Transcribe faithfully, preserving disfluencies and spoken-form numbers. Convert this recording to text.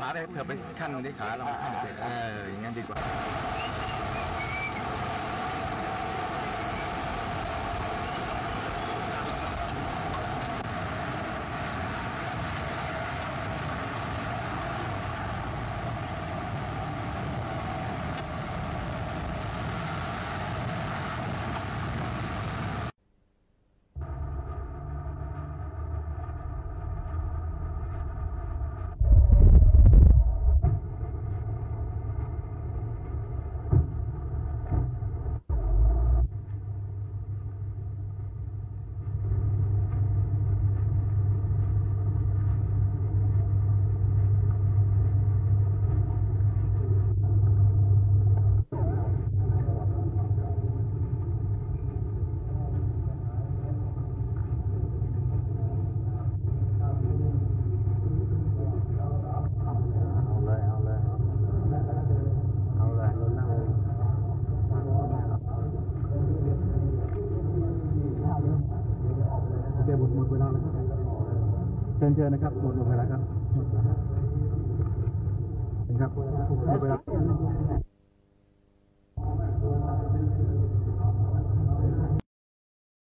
ไปเผื่อไปขั้นที่ขาเราขั้นเสร็จเอออย่างนั้นดีกว่าหมดหมดเวลาแล้วครับเชิญเชิญนะครับหมดหมดเวลาครับหมดแล้วครับหมดเวลา